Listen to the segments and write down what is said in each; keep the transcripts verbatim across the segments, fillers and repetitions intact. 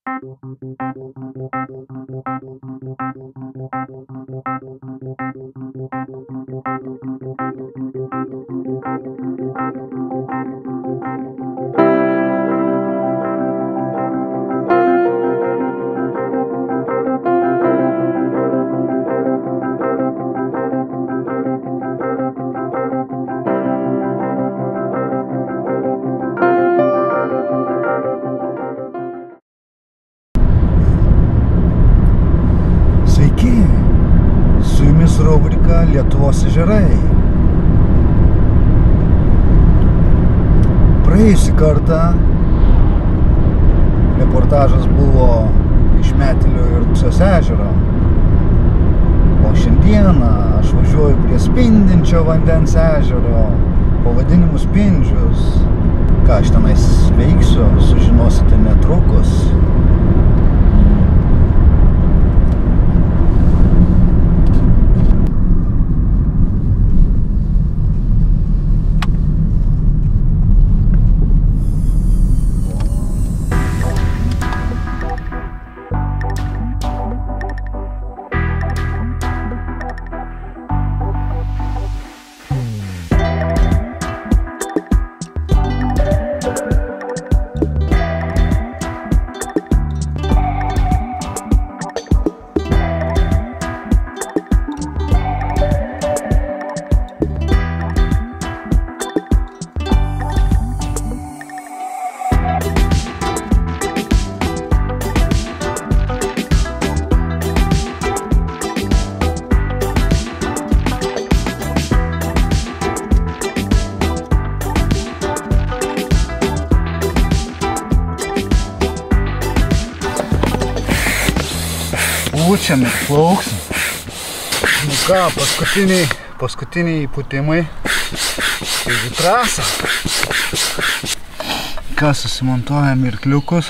Rubrika Lietuvos ežerai. Praėjusį kartą reportažas buvo iš Metelio ir Dusios ežero, o šiandieną aš važiuoju prie spindinčio vandens ežero pavadinimu Spindžius. Ką aš tenais veiksiu, sužinosite netrukus. Pučiam ir plauksim. Nu ką, paskutiniai, paskutiniai įpūtimai į trasą. Ką, susimontuojam irkliukus.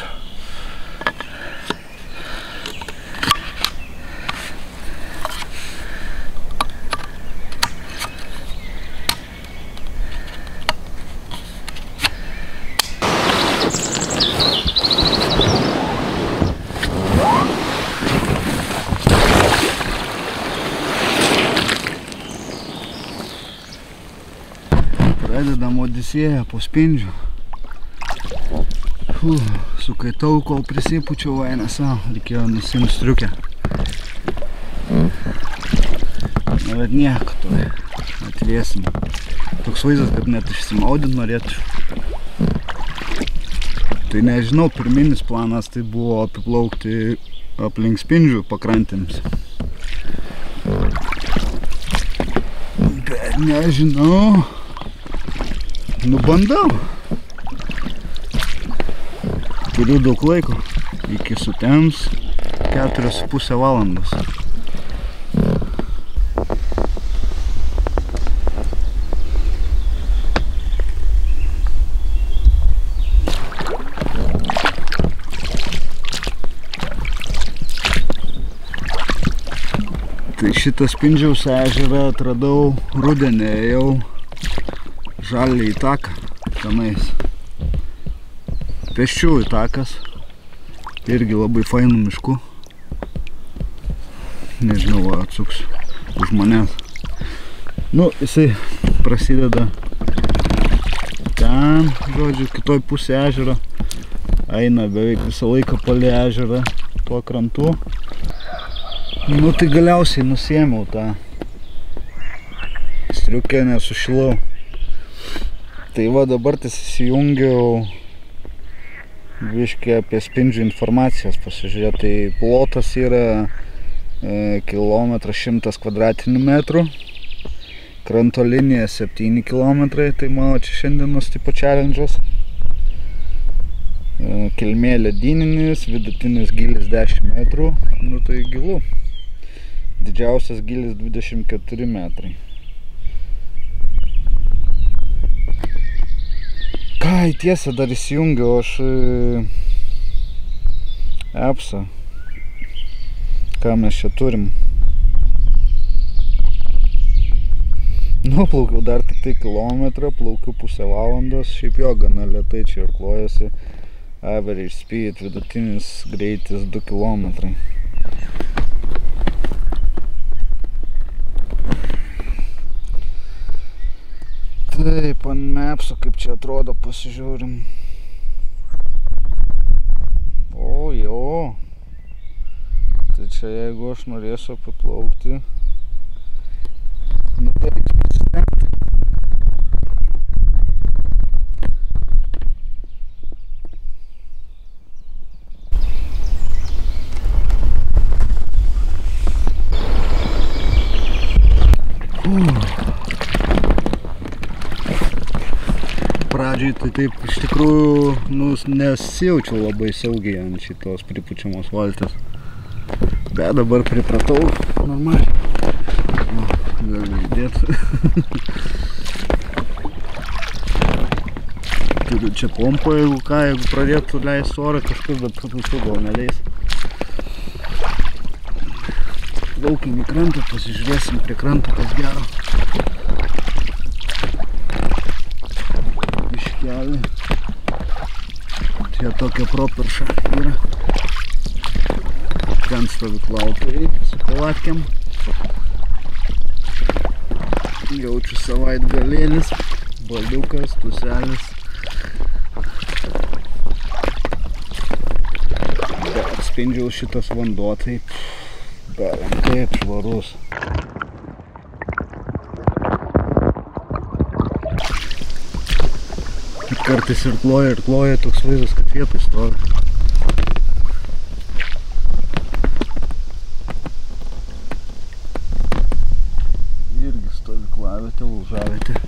Pradedam odisėją po Spindžių. Fuh, sukaitau, kol prisipučiau eina savo. Reikėjo nusimt striukę. Na, bet nieko, to atvėsim. Toks vaizdas, kad net išsimaudint norėčiau. Tai nežinau, pirminis planas tai buvo apiplaukti aplink Spindžių pakrantėms. Bet nežinau. Nu, bandau. Turiu daug laiko. Iki sutems keturios su pusė valandos. Tai šitą Spindžiaus ežerą atradau rudenį, jau žaliai taką tenais. Pėsčiųjų takas. Irgi labai fainų miškų. Nežinau, va, atsuks už manęs. Nu, jisai prasideda ten, žodžiu, kitoj pusė ežero. Eina beveik visą laiką palei ežerą tuo krantu. Nu, tai galiausiai nusiėmiau tą striukę, nesušilau. Tai va, dabar ties įsijungiau biškį apie Spindžių informacijos pasižiūrėti. Tai plotas yra e, kilometras šimtas kvadratinių metrų. Kranto linija septyni kilometrai, tai mano čia šiandienos tipo challenge'as. E, kilmė ledininis, vidutinis gilis dešimt metrų, nu tai gilu. Didžiausias gilis dvidešimt keturi metrai. Ką, tiesa, dar įsijungiau aš appsą. Ką mes čia turim? Nu, plaukiau dar tik tai kilometrą, plaukiu pusę valandos. Šiaip jo, gana lėtai čia irkluojasi. Average speed, vidutinis greitis du kilometrai. Taip, ant mapso, kaip čia atrodo, pasižiūrim. O, jo. Tai čia jeigu aš norėsiu apiplaukti, nu tai reiks pasistengti. Pradžiai tai taip iš tikrųjų nu, nesijaučiau labai saugiai ant šitos pripučiamos valties. Bet dabar pripratau normaliai. O, galiu įdėti. Turiu čia pompą, jeigu ką, jeigu pradėtų leisti orą kažkas, bet patusiu gal neleis. Plaukim į krantą, pasižiūrėsim prie krantą, kas gero. Biškelį. Čia tokia properša yra. Ten stovyklautojai su palatkiam. Jaučiu savaitgalėlis, baliukas, tuselis. Bet atspindžiau šitas vanduo, taip, belam, taip švarus. Kartais ir kloja, ir kloja toks vaizdas, kad vietoj stovi. Irgi stovyklavietė, lūžavietė.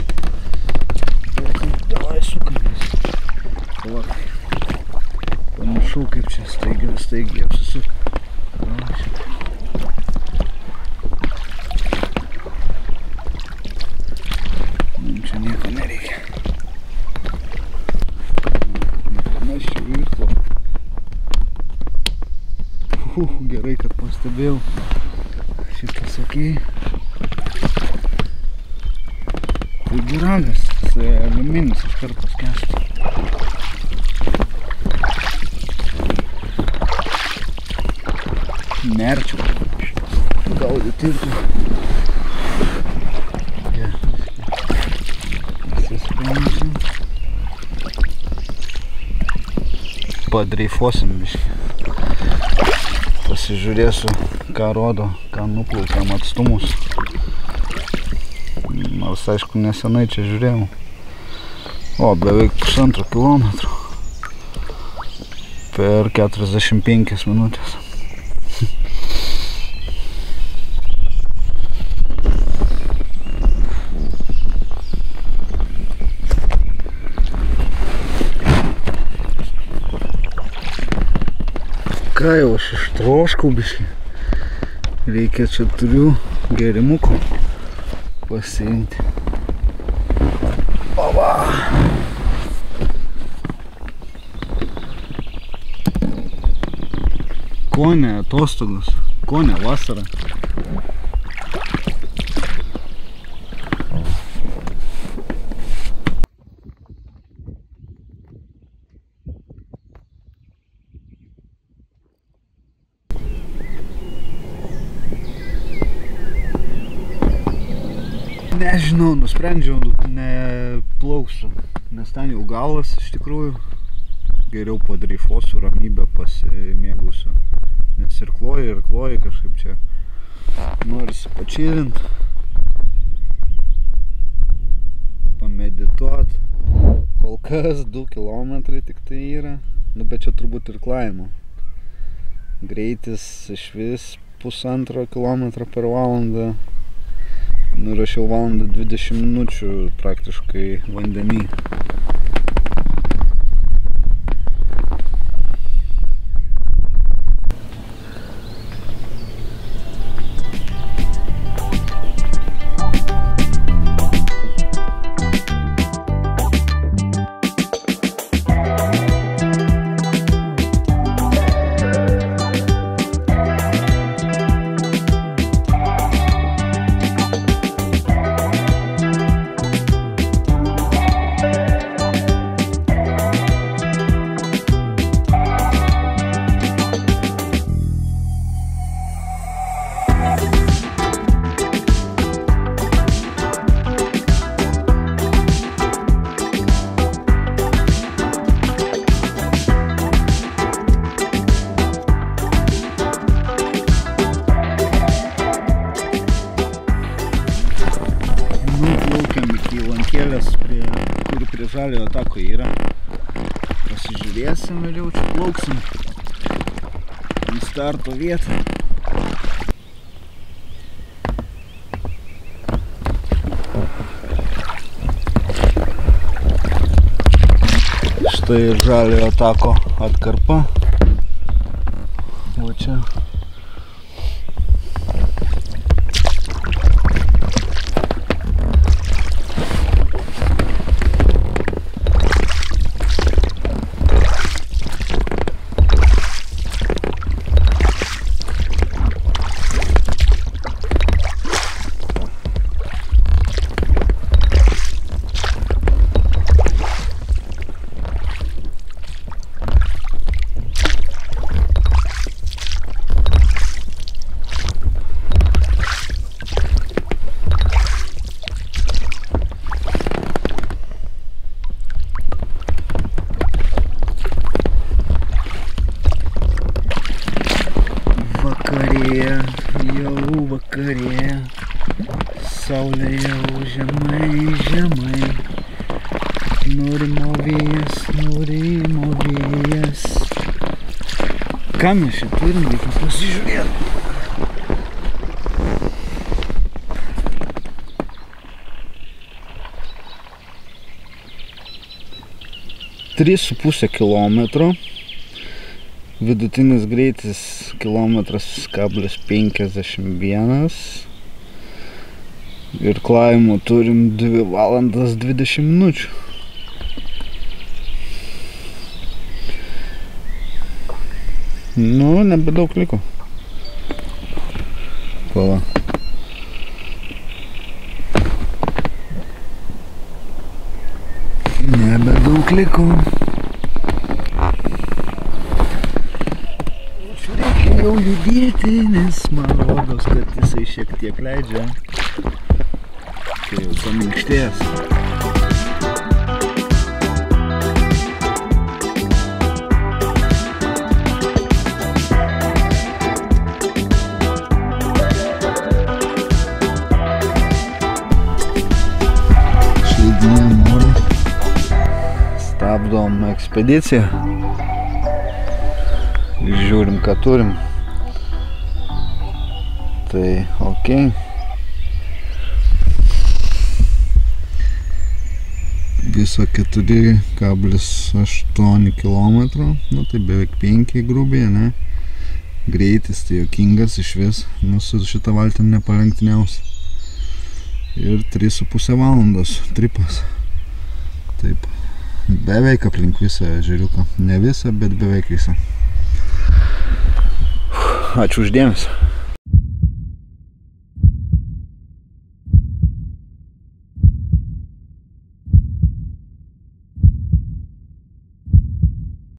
Davai sukamės. Palakai. Panašu, kaip čia staigiai, staigiai apsisuk. Mums čia nieko nereikia. Uh, gerai, kad pastebėjau šitas okei. Taigi ragas, jisai aliuminis iš karto skęsta. Nerčiau, gaudyti irgi. Ja, įsisprensim. Padreifuosim biškį. Pasižiūrėsiu, ką rodo, ką nuplaukiam atstumus. Nors, aišku, nesenai čia žiūrėjau. O, beveik pusantro kilometro. Per keturiasdešimt penkias minutės. Ką jau aš ištroškau biškį. Reikia čia turiu gerimuko pasiimti. Ova! Ko ne atostogos, ko ne vasara. Nežinau, nusprendžiau, neplauksiu, nes ten jau galas iš tikrųjų. Geriau padreifuosiu, ramybę pasimėgausiu. Nes ir kloja, ir kloja kažkaip čia. Norisi pačilint, pamedituot. Kol kas du kilometrai tik tai yra, nu bet čia turbūt ir klaimo. Greitis iš vis pusantro kilometro per valandą. Nurašiau valandą dvidešimt minučių praktiškai vandenį. žaliojo tako yra. Pasižiūrėsim ir jau čia plauksim į starto vietą. Štai ir žaliojo tako atkarpa. O čia vakarėja, jau vakarėja, saulė jau žemai, žemai, nurimo vėjas, nurimo vėjas. Ką mes čia turim, reikia pasižiūrėti. trys su puse kilometro. Vidutinis greitis kilometras kablis penkiasdešimt vienas. Irklavimo turim dvi valandas dvidešimt minučių. Nu, nebedaug liko. Pala. Nebedaug liko. Jau judėti, nes man rodos, kad jisai šiek tiek leidžia, kai jau paminkštės. Slidinėjom orą. Stabdom ekspediciją. Žiūrim, ką turim. Tai ok. Viso keturi kablis aštuoni kilometro, nu tai beveik penki grubiai, ne? Greitis tai jokingas iš vis, nu su šitą valtim nepalenktyniaus. Ir trys su puse valandos tripas. Taip, beveik aplink visą ežeriuką. Ne visą, bet beveik visą. Ačiū už dėmesį.